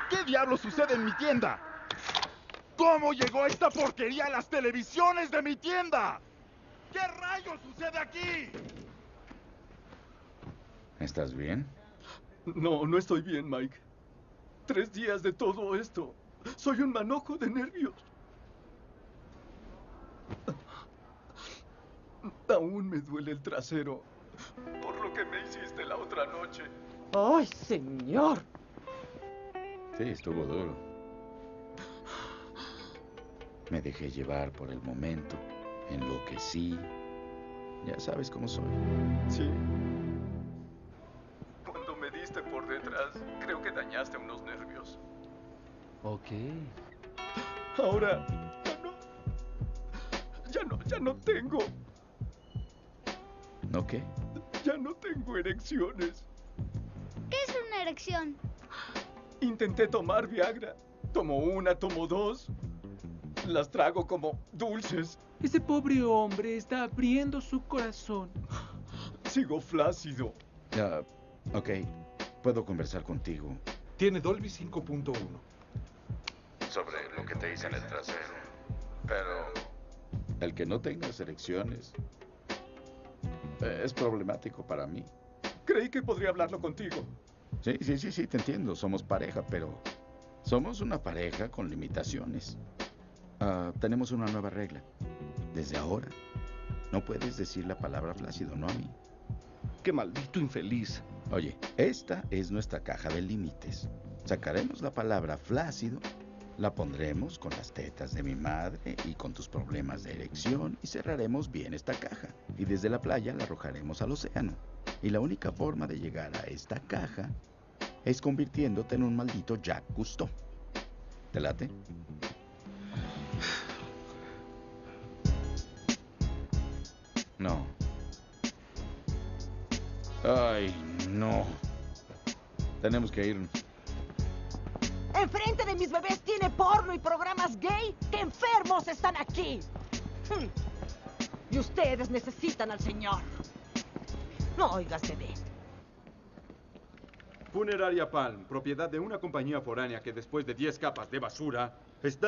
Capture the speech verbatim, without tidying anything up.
¿Qué diablos sucede en mi tienda? ¿Cómo llegó esta porquería a las televisiones de mi tienda? ¿Qué rayos sucede aquí? ¿Estás bien? No, no estoy bien, Mike. Tres días de todo esto. Soy un manojo de nervios. Aún me duele el trasero por lo que me hiciste la otra noche. ¡Ay, señor! Sí, estuvo duro. Me dejé llevar por el momento, enloquecí. Ya sabes cómo soy. Sí. Cuando me diste por detrás, creo que dañaste unos nervios. Ok. Ahora, ya no. Ya no, ya no tengo. ¿No qué? Ya no tengo erecciones. ¿Qué es una erección? Intenté tomar Viagra. Tomo una, tomo dos. Las trago como dulces. Ese pobre hombre está abriendo su corazón. Sigo flácido. Ah, ok, puedo conversar contigo Tiene Dolby cinco punto uno. sobre lo que te hice en el trasero. Pero el que no tengas erecciones eh, es problemático para mí. Creí que podría hablarlo contigo. Sí, sí, sí, sí, te entiendo. Somos pareja, pero somos una pareja con limitaciones. Ah, tenemos una nueva regla. Desde ahora, no puedes decir la palabra flácido, no a mí. ¡Qué maldito infeliz! Oye, esta es nuestra caja de límites. Sacaremos la palabra flácido, la pondremos con las tetas de mi madre y con tus problemas de erección y cerraremos bien esta caja. Y desde la playa la arrojaremos al océano. Y la única forma de llegar a esta caja es convirtiéndote en un maldito Jacques Cousteau. ¿Te late? No. Ay, no. Tenemos que irnos. Enfrente de mis bebés tiene porno y programas gay. ¡Qué enfermos están aquí! Hmm. Y ustedes necesitan al señor. No óigase de... Funeraria Palm, propiedad de una compañía foránea que después de diez capas de basura está